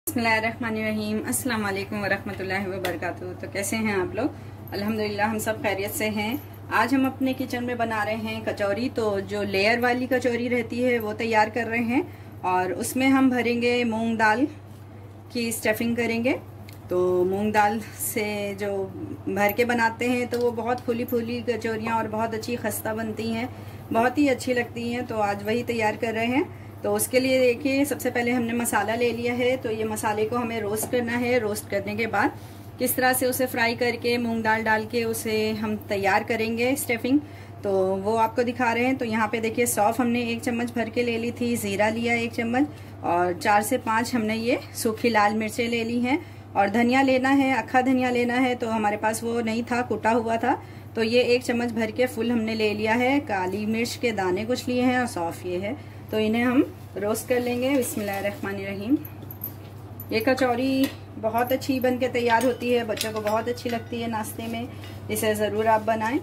बिस्मिल्लाहिर्रहमानिर्रहीम। अस्सलाम वालेकुम वरहमतुल्लाहि वबरकातुहू। तो कैसे हैं आप लोग? अल्हम्दुलिल्लाह हम सब खैरियत से हैं। आज हम अपने किचन में बना रहे हैं कचौरी। तो जो लेयर वाली कचौरी रहती है वो तैयार कर रहे हैं और उसमें हम भरेंगे मूंग दाल की स्टफिंग करेंगे। तो मूंग दाल से जो भर के बनाते हैं तो वो बहुत फूली फूली कचौरियाँ और बहुत अच्छी खस्ता बनती हैं, बहुत ही अच्छी लगती हैं। तो आज वही तैयार कर रहे हैं। तो उसके लिए देखिए सबसे पहले हमने मसाला ले लिया है। तो ये मसाले को हमें रोस्ट करना है। रोस्ट करने के बाद किस तरह से उसे फ्राई करके मूंग दाल डाल के उसे हम तैयार करेंगे स्टफिंग, तो वो आपको दिखा रहे हैं। तो यहाँ पे देखिए सौंफ हमने 1 चम्मच भर के ले ली थी, ज़ीरा लिया 1 चम्मच और 4 से 5 हमने ये सूखी लाल मिर्चें ले ली हैं। और धनिया लेना है, अक्खा धनिया लेना है। तो हमारे पास वो नहीं था, कुटा हुआ था, तो ये 1 चम्मच भर के फुल हमने ले लिया है। काली मिर्च के दाने कुछ लिए हैं और सौंफ ये है। तो इन्हें हम रोस्ट कर लेंगे। बिस्मिल्लाहिर्रहमानिर्रहीम। ये कचौरी बहुत अच्छी बन के तैयार होती है, बच्चों को बहुत अच्छी लगती है नाश्ते में। इसे ज़रूर आप बनाएं।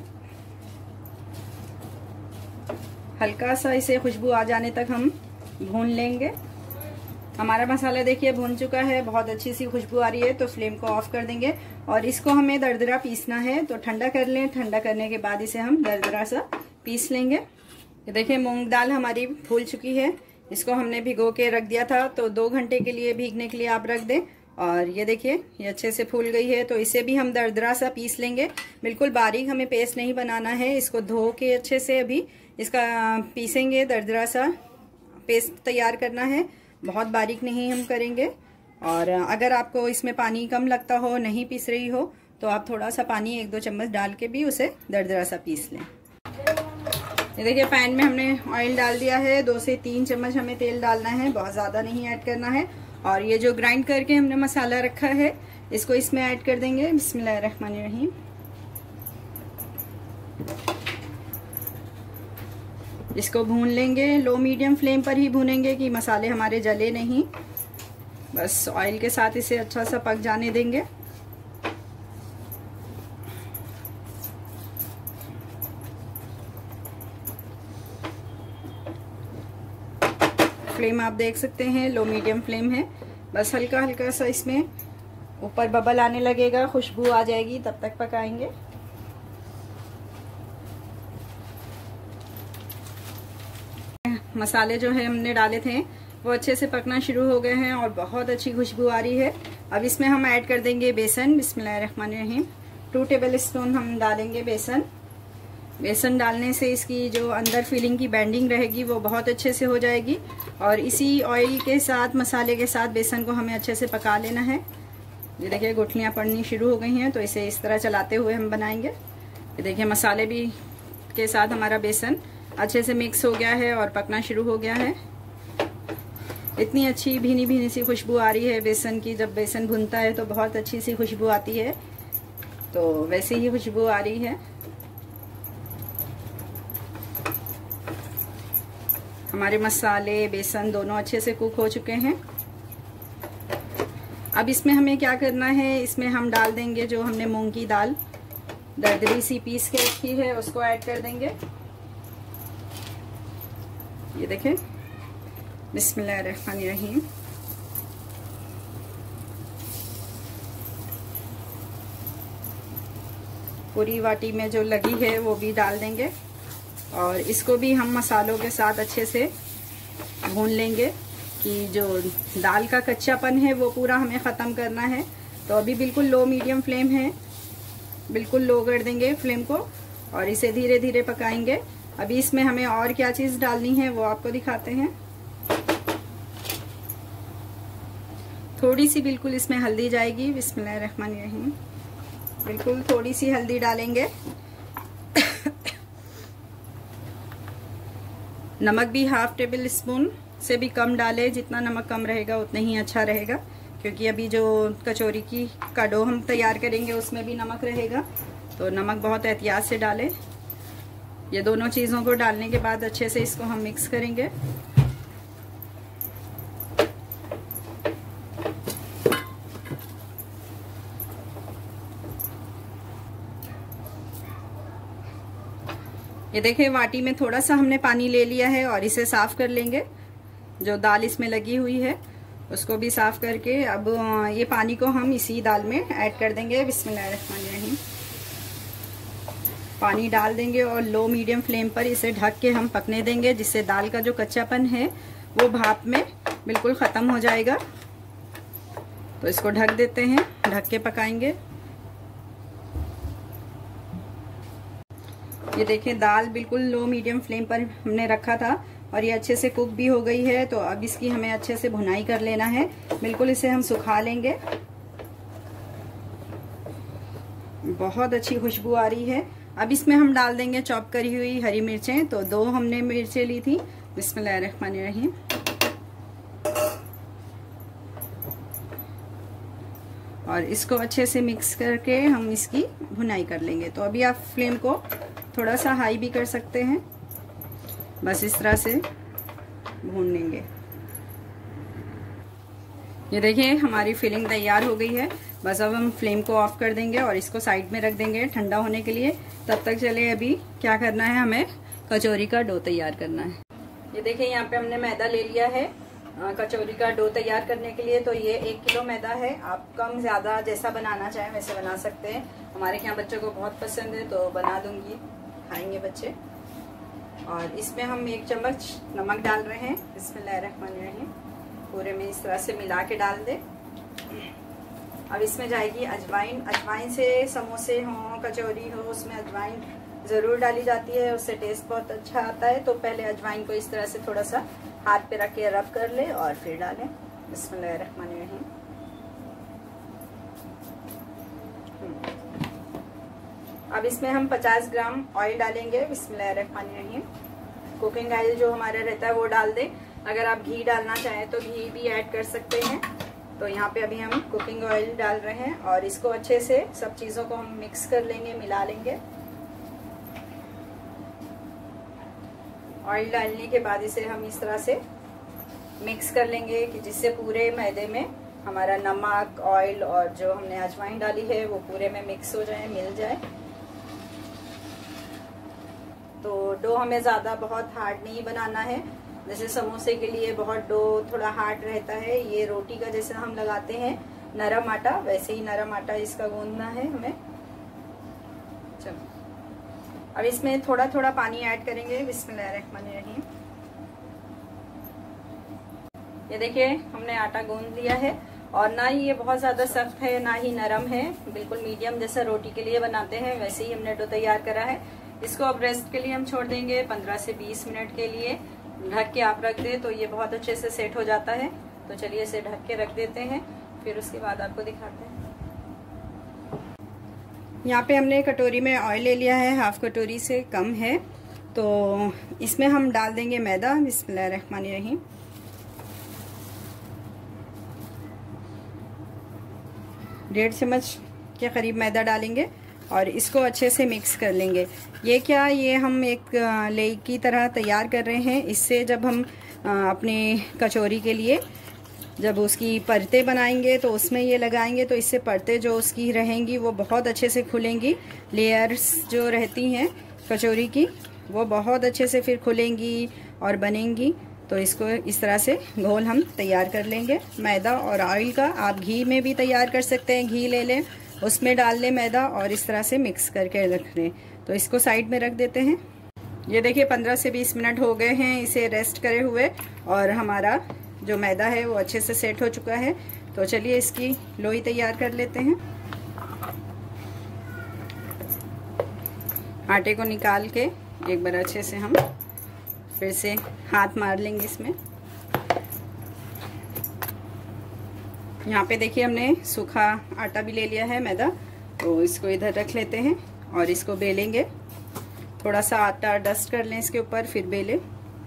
हल्का सा इसे खुशबू आ जाने तक हम भून लेंगे। हमारा मसाला देखिए भून चुका है, बहुत अच्छी सी खुशबू आ रही है। तो फ्लेम को ऑफ कर देंगे और इसको हमें दरदरा पीसना है। तो ठंडा कर लें। ठंडा करने के बाद इसे हम दरदरा सा पीस लेंगे। ये देखिए मूंग दाल हमारी फूल चुकी है। इसको हमने भिगो के रख दिया था, तो 2 घंटे के लिए भीगने के लिए आप रख दें। और ये देखिए ये अच्छे से फूल गई है। तो इसे भी हम दरदरा सा पीस लेंगे। बिल्कुल बारीक हमें पेस्ट नहीं बनाना है। इसको धो के अच्छे से अभी इसका पीसेंगे, दरदरा सा पेस्ट तैयार करना है। बहुत बारीक नहीं हम करेंगे। और अगर आपको इसमें पानी कम लगता हो, नहीं पीस रही हो, तो आप थोड़ा सा पानी 1-2 चम्मच डाल के भी उसे दरदरा सा पीस लें। ये देखिए पैन में हमने ऑयल डाल दिया है। 2 से 3 चम्मच हमें तेल डालना है, बहुत ज़्यादा नहीं ऐड करना है। और ये जो ग्राइंड करके हमने मसाला रखा है इसको इसमें ऐड कर देंगे। बिस्मिल्लाहिर्रहमानिर्रहीम। इसको भून लेंगे, लो मीडियम फ्लेम पर ही भूनेंगे कि मसाले हमारे जले नहीं। बस ऑयल के साथ इसे अच्छा सा पक जाने देंगे। फ्लेम आप देख सकते हैं लो मीडियम फ्लेम है। बस हल्का हल्का सा इसमें ऊपर बबल आने लगेगा, खुशबू आ जाएगी, तब तक पकाएंगे। मसाले जो है हमने डाले थे वो अच्छे से पकना शुरू हो गए हैं और बहुत अच्छी खुशबू आ रही है। अब इसमें हम ऐड कर देंगे बेसन। बिस्मिल्लाहिर्रहमानिर्रहीम। 2 टेबल स्पून हम डालेंगे बेसन। बेसन डालने से इसकी जो अंदर फीलिंग की बैंडिंग रहेगी वो बहुत अच्छे से हो जाएगी। और इसी ऑयल के साथ, मसाले के साथ बेसन को हमें अच्छे से पका लेना है। ये देखिए गुठलियाँ पड़नी शुरू हो गई हैं, तो इसे इस तरह चलाते हुए हम बनाएंगे। ये देखिए मसाले भी के साथ हमारा बेसन अच्छे से मिक्स हो गया है और पकना शुरू हो गया है। इतनी अच्छी भीनी भीनी सी खुशबू आ रही है बेसन की। जब बेसन भुनता है तो बहुत अच्छी सी खुशबू आती है। तो वैसे ही खुशबू आ रही है। हमारे मसाले, बेसन दोनों अच्छे से कुक हो चुके हैं। अब इसमें हमें क्या करना है, इसमें हम डाल देंगे जो हमने मूंग की दाल दरदरी सी पीस के रखी है, उसको ऐड कर देंगे। ये देखें। बिस्मिल्लाहिर्रहमानिर्रहीम। पूरी वाटी में जो लगी है वो भी डाल देंगे और इसको भी हम मसालों के साथ अच्छे से भून लेंगे कि जो दाल का कच्चापन है वो पूरा हमें ख़त्म करना है। तो अभी बिल्कुल लो मीडियम फ्लेम है, बिल्कुल लो कर देंगे फ्लेम को और इसे धीरे धीरे पकाएंगे। अभी इसमें हमें और क्या चीज़ डालनी है वो आपको दिखाते हैं। थोड़ी सी बिल्कुल इसमें हल्दी जाएगी। बिस्मिल्लाहिर्रहमानिर्रहीम। बिल्कुल थोड़ी सी हल्दी डालेंगे। नमक भी 1/2 टेबल स्पून से भी कम डालें। जितना नमक कम रहेगा उतना ही अच्छा रहेगा, क्योंकि अभी जो कचौरी का डो हम तैयार करेंगे उसमें भी नमक रहेगा। तो नमक बहुत एहतियात से डालें। ये दोनों चीज़ों को डालने के बाद अच्छे से इसको हम मिक्स करेंगे। ये देखिए वाटी में थोड़ा सा हमने पानी ले लिया है और इसे साफ कर लेंगे जो दाल इसमें लगी हुई है। उसको भी साफ करके अब ये पानी को हम इसी दाल में ऐड कर देंगे। बिस्मिल्लाहिर्रहमानिर्रहीम। पानी डाल देंगे और लो मीडियम फ्लेम पर इसे ढक के हम पकने देंगे, जिससे दाल का जो कच्चापन है वो भाप में बिल्कुल ख़त्म हो जाएगा। तो इसको ढक देते हैं, ढक के पकाएंगे। ये देखें दाल बिल्कुल लो मीडियम फ्लेम पर हमने रखा था और ये अच्छे से कुक भी हो गई है। तो अब इसकी हमें अच्छे से भुनाई कर लेना है, बिल्कुल इसे हम सुखा लेंगे। बहुत अच्छी खुशबू आ रही है। अब इसमें हम डाल देंगे चॉप करी हुई हरी मिर्चें। तो 2 हमने मिर्चें ली थी। बिस्मिल्लाहिर्रहमानिर्रहीम। और इसको अच्छे से मिक्स करके हम इसकी भुनाई कर लेंगे। तो अभी आप फ्लेम को थोड़ा सा हाई भी कर सकते हैं, बस इस तरह से भून लेंगे। ये देखिए हमारी फिलिंग तैयार हो गई है। बस अब हम फ्लेम को ऑफ कर देंगे और इसको साइड में रख देंगे ठंडा होने के लिए। तब तक चले अभी क्या करना है, हमें कचौरी का डो तैयार करना है। ये देखिए यहाँ पे हमने मैदा ले लिया है कचौरी का डो तैयार करने के लिए। तो ये 1 किलो मैदा है। आप कम ज्यादा जैसा बनाना चाहें वैसे बना सकते हैं। हमारे यहाँ बच्चों को बहुत पसंद है तो बना दूंगी, खाएंगे बच्चे। और इसमें हम 1 चम्मच नमक डाल रहे हैं। बिस्मिल्लाहिर्रहमानिर्रहीम। पूरे में इस तरह से मिला के डाल दे। अब इसमें जाएगी अजवाइन। अजवाइन से समोसे हों, कचौरी हो, उसमें अजवाइन जरूर डाली जाती है, उससे टेस्ट बहुत अच्छा आता है। तो पहले अजवाइन को इस तरह से थोड़ा सा हाथ पे रख के रब कर ले और फिर डालें। बिस्मिल्लाहिर्रहमानिर्रहीम। अब इसमें हम 50 ग्राम ऑयल डालेंगे। बिस्मिल्लाहिर्रहमानिर्रहीम। कुकिंग ऑयल जो हमारा रहता है वो डाल दें। अगर आप घी डालना चाहें तो घी भी ऐड कर सकते हैं। तो यहाँ पे अभी हम कुकिंग ऑयल डाल रहे हैं और इसको अच्छे से सब चीज़ों को हम मिक्स कर लेंगे, मिला लेंगे। ऑयल डालने के बाद इसे हम इस तरह से मिक्स कर लेंगे कि जिससे पूरे मैदे में हमारा नमक, ऑयल और जो हमने अजवाइन डाली है वो पूरे में मिक्स हो जाए, मिल जाए। तो डो हमें ज़्यादा बहुत हार्ड नहीं बनाना है। जैसे समोसे के लिए बहुत डो थोड़ा हार्ड रहता है, ये रोटी का जैसे हम लगाते हैं नरम आटा, वैसे ही नरम आटा इसका गूंदना है हमें। चलो अब इसमें थोड़ा थोड़ा पानी ऐड करेंगे। बिस्मिल्लाहिर्रहमानिर्रहीम। ये देखिए हमने आटा गूंद लिया है और ना ही ये बहुत ज्यादा सख्त है ना ही नरम है, बिल्कुल मीडियम जैसा रोटी के लिए बनाते हैं वैसे ही हमने डो तैयार करा है। इसको अब रेस्ट के लिए हम छोड़ देंगे 15 से 20 मिनट के लिए। ढक के आप रख दे तो ये बहुत अच्छे से सेट हो जाता है। तो चलिए इसे ढक के रख देते हैं, फिर उसके बाद आपको दिखाते हैं। यहाँ पे हमने कटोरी में ऑयल ले लिया है, हाफ कटोरी से कम है। तो इसमें हम डाल देंगे मैदा। बिस्मिल्लाहिर्रहमानिर्रहीम। डेढ़ चम्मच के करीब मैदा डालेंगे और इसको अच्छे से मिक्स कर लेंगे। ये क्या, ये हम एक लेई की तरह तैयार कर रहे हैं। इससे जब हम अपने कचौरी के लिए जब उसकी परतें बनाएंगे तो उसमें ये लगाएंगे तो इससे परतें जो उसकी रहेंगी वो बहुत अच्छे से खुलेंगी। लेयर्स जो रहती हैं कचौरी की वो बहुत अच्छे से फिर खुलेंगी और बनेंगी। तो इसको इस तरह से घोल हम तैयार कर लेंगे। मैदा और ऑयल का आप घी में भी तैयार कर सकते हैं, घी ले लें उसमें डाल लें मैदा और इस तरह से मिक्स करके रख लें। तो इसको साइड में रख देते हैं। ये देखिए 15 से 20 मिनट हो गए हैं इसे रेस्ट करे हुए और हमारा जो मैदा है वो अच्छे से सेट हो चुका है। तो चलिए इसकी लोई तैयार कर लेते हैं। आटे को निकाल के एक बार अच्छे से हम फिर से हाथ मार लेंगे इसमें। यहाँ पे देखिए हमने सूखा आटा भी ले लिया है मैदा। तो इसको इधर रख लेते हैं और इसको बेलेंगे। थोड़ा सा आटा डस्ट कर लें इसके ऊपर, फिर बेलें।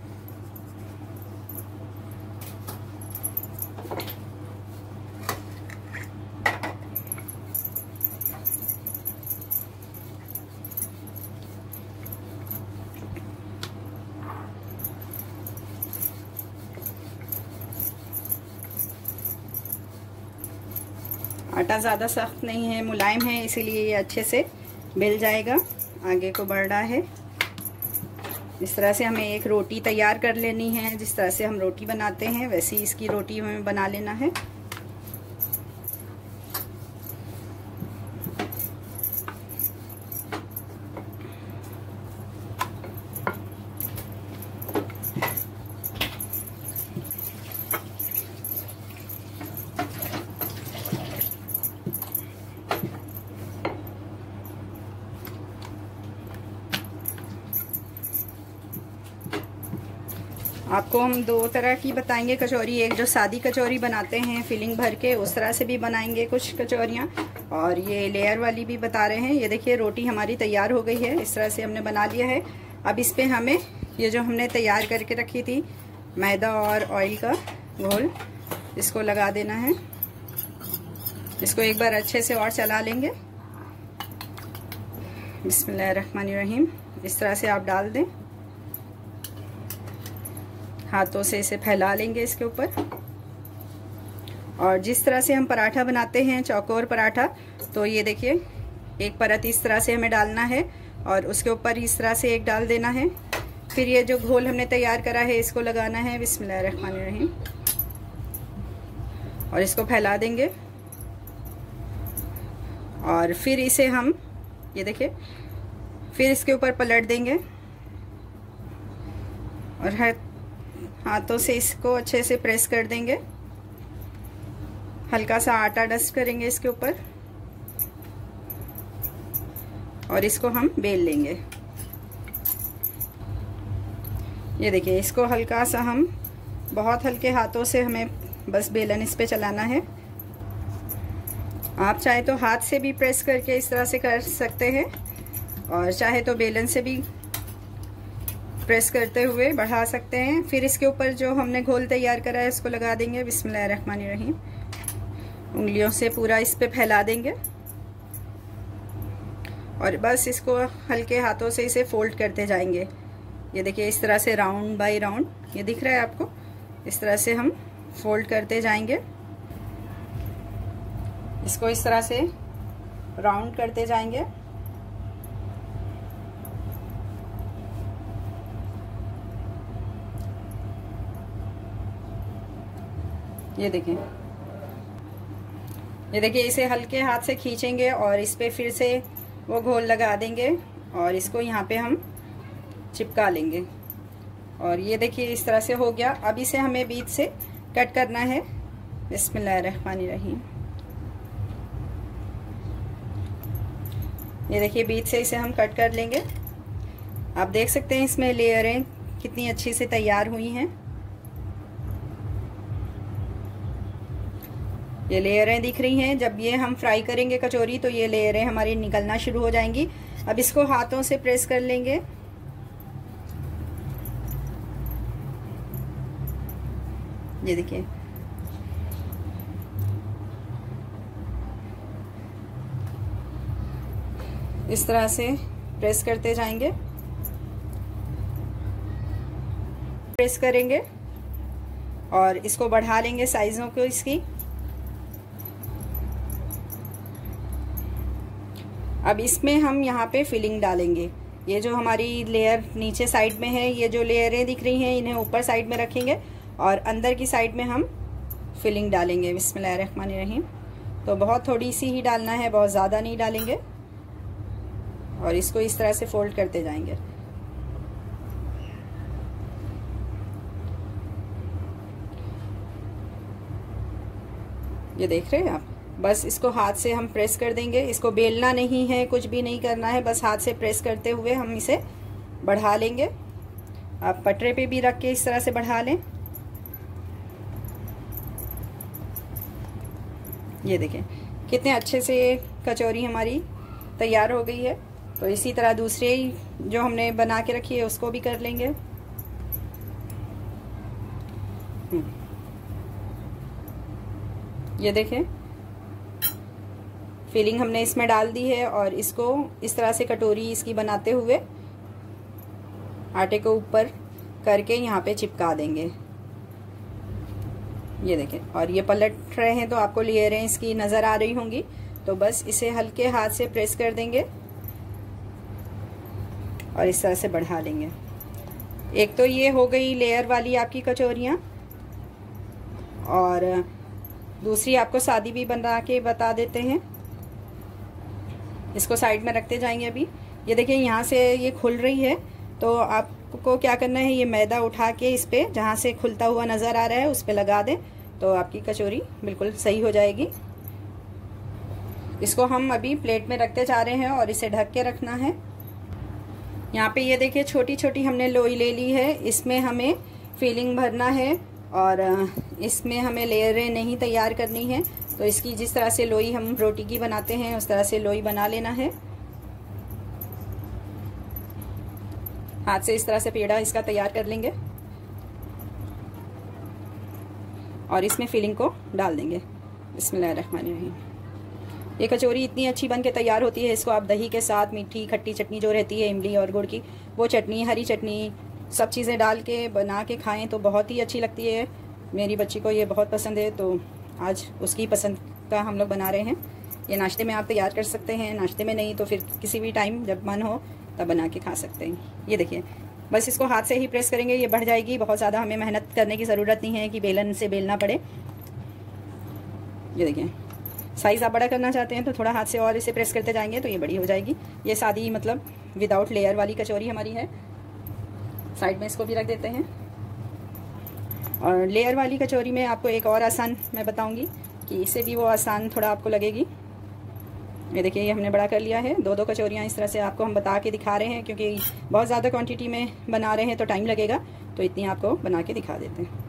आटा ज़्यादा सख्त नहीं है, मुलायम है, इसीलिए ये अच्छे से बेल जाएगा। आगे को बढ़ रहा है। इस तरह से हमें एक रोटी तैयार कर लेनी है। जिस तरह से हम रोटी बनाते हैं वैसे ही इसकी रोटी हमें बना लेना है। आपको हम दो तरह की बताएंगे कचौरी। एक जो सादी कचौरी बनाते हैं फिलिंग भर के, उस तरह से भी बनाएंगे कुछ कचौरियाँ, और ये लेयर वाली भी बता रहे हैं। ये देखिए रोटी हमारी तैयार हो गई है। इस तरह से हमने बना लिया है। अब इस पे हमें ये जो हमने तैयार करके रखी थी मैदा और ऑयल का घोल, इसको लगा देना है। इसको एक बार अच्छे से और चला लेंगे। बिस्मिल्लाहिर्रहमानिर्रहीम। इस तरह से आप डाल दें, हाथों से इसे फैला लेंगे इसके ऊपर। और जिस तरह से हम पराठा बनाते हैं चौकोर पराठा, तो ये देखिए एक परत इस तरह से हमें डालना है और उसके ऊपर इस तरह से एक डाल देना है। फिर ये जो घोल हमने तैयार करा है इसको लगाना है। बिस्मिल्लाहिर्रहमानिर्रहीम। और इसको फैला देंगे और फिर इसे हम ये देखिए फिर इसके ऊपर पलट देंगे और हाथों से इसको अच्छे से प्रेस कर देंगे। हल्का सा आटा डस्ट करेंगे इसके ऊपर और इसको हम बेल लेंगे। ये देखिए इसको हल्का सा हम बहुत हल्के हाथों से हमें बस बेलन इस पे चलाना है। आप चाहे तो हाथ से भी प्रेस करके इस तरह से कर सकते हैं और चाहे तो बेलन से भी प्रेस करते हुए बढ़ा सकते हैं। फिर इसके ऊपर जो हमने घोल तैयार करा है इसको लगा देंगे। बिस्मिल्लाहिर्रहमानिर्रहीम। उंगलियों से पूरा इस पे फैला देंगे और बस इसको हल्के हाथों से इसे फोल्ड करते जाएंगे। ये देखिए इस तरह से राउंड बाय राउंड, ये दिख रहा है आपको, इस तरह से हम फोल्ड करते जाएंगे। इसको इस तरह से राउंड करते जाएंगे। ये देखिए इसे हल्के हाथ से खींचेंगे और इस पे फिर से वो घोल लगा देंगे और इसको यहाँ पे हम चिपका लेंगे। और ये देखिए इस तरह से हो गया। अब इसे हमें बीच से कट करना है। बिस्मिल्लाहिर्रहमानिर्रहीम। ये देखिए बीच से इसे हम कट कर लेंगे। आप देख सकते हैं इसमें लेयरें कितनी अच्छी से तैयार हुई हैं। ये लेयरें दिख रही हैं। जब ये हम फ्राई करेंगे कचौरी तो ये लेयरें हमारी निकलना शुरू हो जाएंगी। अब इसको हाथों से प्रेस कर लेंगे। ये देखिए इस तरह से प्रेस करते जाएंगे, प्रेस करेंगे और इसको बढ़ा लेंगे साइजों को इसकी। अब इसमें हम यहाँ पे फिलिंग डालेंगे। ये जो हमारी लेयर नीचे साइड में है, ये जो लेयरें दिख रही हैं इन्हें ऊपर साइड में रखेंगे और अंदर की साइड में हम फिलिंग डालेंगे। बिस्मिल्लाहिर्रहमानिर्रहीम। तो बहुत थोड़ी सी ही डालना है, बहुत ज़्यादा नहीं डालेंगे। और इसको इस तरह से फोल्ड करते जाएंगे। ये देख रहे हैं आप, बस इसको हाथ से हम प्रेस कर देंगे। इसको बेलना नहीं है, कुछ भी नहीं करना है, बस हाथ से प्रेस करते हुए हम इसे बढ़ा लेंगे। आप पटरे पे भी रख के इस तरह से बढ़ा लें। ये देखें कितने अच्छे से ये कचौरी हमारी तैयार हो गई है। तो इसी तरह दूसरे जो हमने बना के रखी है उसको भी कर लेंगे। ये देखें फिलिंग हमने इसमें डाल दी है और इसको इस तरह से कटोरी इसकी बनाते हुए आटे को ऊपर करके यहाँ पे चिपका देंगे। ये देखें, और ये पलट रहे हैं तो आपको लेयरें इसकी नज़र आ रही होंगी। तो बस इसे हल्के हाथ से प्रेस कर देंगे और इस तरह से बढ़ा लेंगे। एक तो ये हो गई लेयर वाली आपकी कचौरियाँ, और दूसरी आपको सादी भी बना के बता देते हैं। इसको साइड में रखते जाएंगे। अभी ये देखिए यहाँ से ये खुल रही है, तो आपको क्या करना है, ये मैदा उठा के इस पे जहाँ से खुलता हुआ नज़र आ रहा है उस पे लगा दें, तो आपकी कचौरी बिल्कुल सही हो जाएगी। इसको हम अभी प्लेट में रखते जा रहे हैं और इसे ढक के रखना है। यहाँ पे ये देखिए छोटी छोटी हमने लोई ले ली है, इसमें हमें फिलिंग भरना है और इसमें हमें लेयरें नहीं तैयार करनी है। तो इसकी जिस तरह से लोई हम रोटी की बनाते हैं उस तरह से लोई बना लेना है। हाथ से इस तरह से पेड़ा इसका तैयार कर लेंगे और इसमें फिलिंग को डाल देंगे। बिस्मिल्लाहिर्रहमानिर्रहीम। ये कचौरी इतनी अच्छी बन के तैयार होती है, इसको आप दही के साथ मीठी खट्टी चटनी जो रहती है इमली और गुड़ की, वो चटनी, हरी चटनी, सब चीज़ें डाल के बना के खाएं तो बहुत ही अच्छी लगती है। मेरी बच्ची को ये बहुत पसंद है, तो आज उसकी पसंद का हम लोग बना रहे हैं। ये नाश्ते में आप तैयार कर सकते हैं, नाश्ते में नहीं तो फिर किसी भी टाइम जब मन हो तब बना के खा सकते हैं। ये देखिए बस इसको हाथ से ही प्रेस करेंगे, ये बढ़ जाएगी। बहुत ज़्यादा हमें मेहनत करने की ज़रूरत नहीं है कि बेलन से बेलना पड़े। ये देखिए साइज़ आप बड़ा करना चाहते हैं तो थोड़ा हाथ से और इसे प्रेस करते जाएंगे तो ये बड़ी हो जाएगी। ये सादी मतलब विदाउट लेयर वाली कचौरी हमारी है। साइड में इसको भी रख देते हैं। और लेयर वाली कचौरी में आपको एक और आसान मैं बताऊंगी कि इससे भी वो आसान थोड़ा आपको लगेगी। ये देखिए ये हमने बड़ा कर लिया है, दो दो कचौरियाँ इस तरह से आपको हम बता के दिखा रहे हैं, क्योंकि बहुत ज़्यादा क्वांटिटी में बना रहे हैं तो टाइम लगेगा, तो इतनी आपको बना के दिखा देते हैं।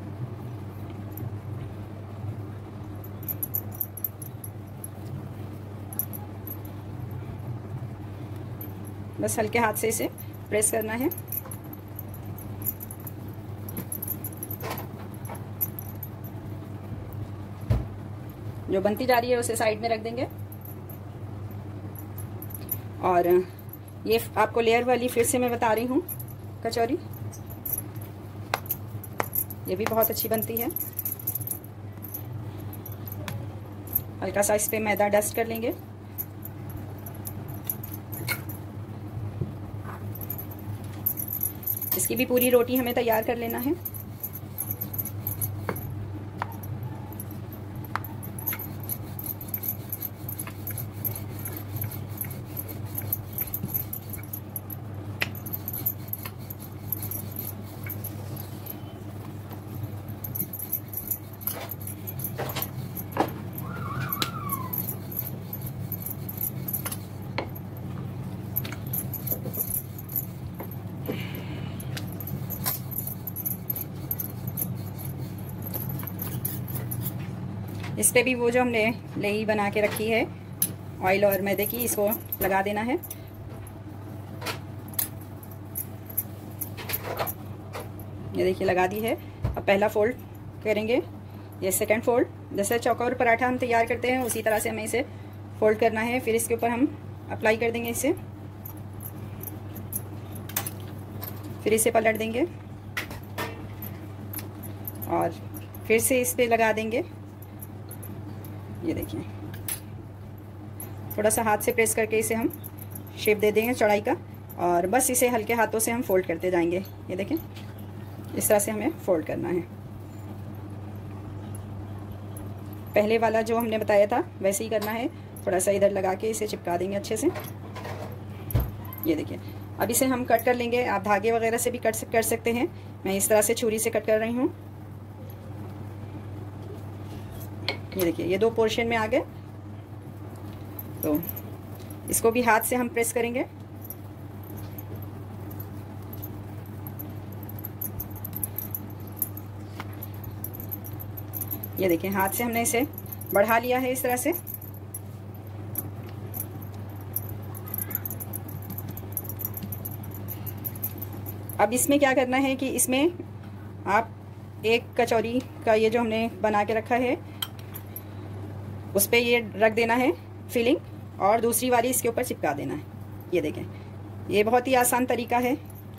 बस हल्के हाथ से इसे प्रेस करना है। जो बनती जा रही है उसे साइड में रख देंगे। और ये आपको लेयर वाली फिर से मैं बता रही हूँ कचौरी, ये भी बहुत अच्छी बनती है। हल्का सा इस पे मैदा डस्ट कर लेंगे। इसकी भी पूरी रोटी हमें तैयार कर लेना है। इस पे भी वो जो हमने लेई बना के रखी है ऑयल और मैदे की, इसको लगा देना है। ये देखिए लगा दी है। अब पहला फोल्ड करेंगे, ये सेकंड फोल्ड। जैसे चौकोर पराठा हम तैयार करते हैं उसी तरह से हमें इसे फोल्ड करना है। फिर इसके ऊपर हम अप्लाई कर देंगे इसे, फिर इसे पलट देंगे और फिर से इस पे लगा देंगे। ये देखिए थोड़ा सा हाथ से प्रेस करके इसे हम शेप दे देंगे चौड़ाई का, और बस इसे हल्के हाथों से हम फोल्ड करते जाएंगे। ये देखें इस तरह से हमें फोल्ड करना है। पहले वाला जो हमने बताया था वैसे ही करना है। थोड़ा सा इधर लगा के इसे चिपका देंगे अच्छे से। ये देखिए अब इसे हम कट कर लेंगे। आप धागे वगैरह से भी कट कर सकते हैं, मैं इस तरह से छुरी से कट कर रही हूँ। ये देखिए ये दो पोर्शन में आ गए, तो इसको भी हाथ से हम प्रेस करेंगे। ये देखिए हाथ से हमने इसे बढ़ा लिया है इस तरह से। अब इसमें क्या करना है कि इसमें आप एक कचौरी का ये जो हमने बना के रखा है उस पे ये रख देना है फिलिंग, और दूसरी वाली इसके ऊपर चिपका देना है। ये देखें ये बहुत ही आसान तरीका है,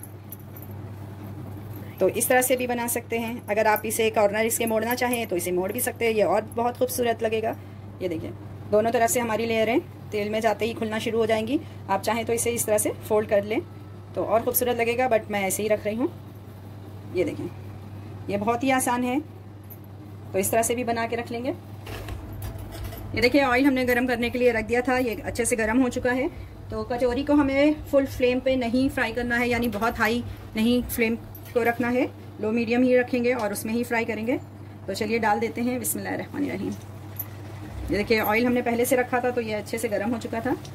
तो इस तरह से भी बना सकते हैं। अगर आप इसे कॉर्नर इसके मोड़ना चाहें तो इसे मोड़ भी सकते हैं, ये और बहुत खूबसूरत लगेगा। ये देखिए दोनों तरफ से हमारी लेयरें तेल में जाते ही खुलना शुरू हो जाएंगी। आप चाहें तो इसे इस तरह से फोल्ड कर लें तो और खूबसूरत लगेगा, बट मैं ऐसे ही रख रही हूँ। ये देखें, ये बहुत ही आसान है, तो इस तरह से भी बना के रख लेंगे। ये देखिए ऑयल हमने गरम करने के लिए रख दिया था, ये अच्छे से गरम हो चुका है। तो कचौरी को हमें फुल फ्लेम पे नहीं फ्राई करना है, यानी बहुत हाई नहीं फ्लेम को रखना है, लो मीडियम ही रखेंगे और उसमें ही फ्राई करेंगे। तो चलिए डाल देते हैं। बिस्मिल्लाहिर्रहमानिर्रहीम। ये देखिए ऑयल हमने पहले से रखा था, तो ये अच्छे से गर्म हो चुका था।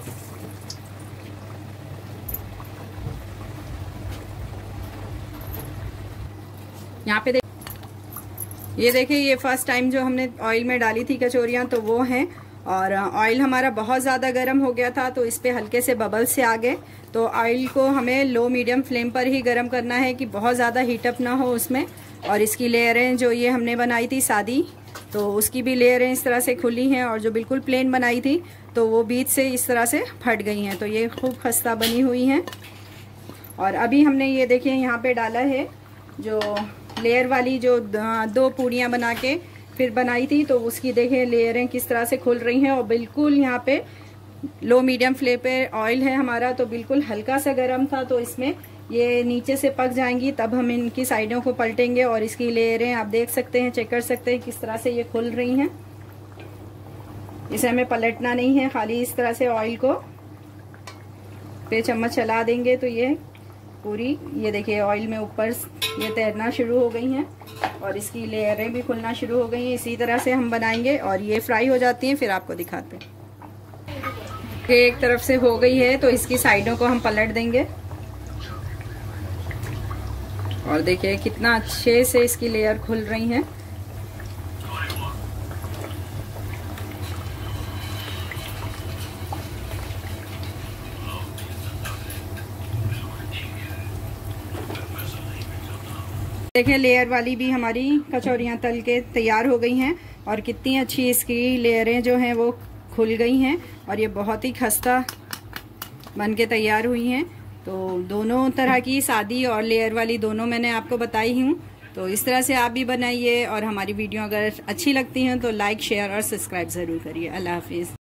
यहाँ पे ये देखिए, ये फर्स्ट टाइम जो हमने ऑयल में डाली थी कचौरियाँ, तो वो हैं। और ऑयल हमारा बहुत ज़्यादा गर्म हो गया था, तो इस पे हल्के से बबल से आ गए। तो ऑयल को हमें लो मीडियम फ्लेम पर ही गर्म करना है कि बहुत ज़्यादा हीटअप ना हो उसमें। और इसकी लेयरें जो ये हमने बनाई थी सादी, तो उसकी भी लेयरें इस तरह से खुली हैं, और जो बिल्कुल प्लेन बनाई थी तो वो बीच से इस तरह से फट गई हैं। तो ये खूब खस्ता बनी हुई हैं। और अभी हमने ये देखिए यहाँ पे डाला है जो लेयर वाली जो 2 पूड़ियाँ बना के फिर बनाई थी, तो उसकी देखिए लेयरें किस तरह से खुल रही हैं। और बिल्कुल यहाँ पे लो मीडियम फ्लेम पे ऑयल है हमारा, तो बिल्कुल हल्का सा गर्म था, तो इसमें ये नीचे से पक जाएंगी, तब हम इनकी साइडों को पलटेंगे। और इसकी लेयरें आप देख सकते हैं, चेक कर सकते हैं किस तरह से ये खुल रही हैं। इसे हमें पलटना नहीं है, खाली इस तरह से ऑयल को पे चम्मच चला देंगे तो ये पूरी, ये देखिए ऑयल में ऊपर ये तैरना शुरू हो गई हैं और इसकी लेयरें भी खुलना शुरू हो गई हैं। इसी तरह से हम बनाएंगे और ये फ्राई हो जाती हैं, फिर आपको दिखाते हैं। एक तरफ से हो गई है, तो इसकी साइडों को हम पलट देंगे। और देखिए कितना अच्छे से इसकी लेयर खुल रही हैं। देखिए लेयर वाली भी हमारी कचौरियाँ तल के तैयार हो गई हैं, और कितनी अच्छी इसकी लेयरें जो हैं वो खुल गई हैं, और ये बहुत ही खस्ता बन के तैयार हुई हैं। तो दोनों तरह की, सादी और लेयर वाली, दोनों मैंने आपको बताई हूँ। तो इस तरह से आप भी बनाइए, और हमारी वीडियो अगर अच्छी लगती हैं तो लाइक, शेयर और सब्सक्राइब ज़रूर करिए। अल्लाह हाफिज़।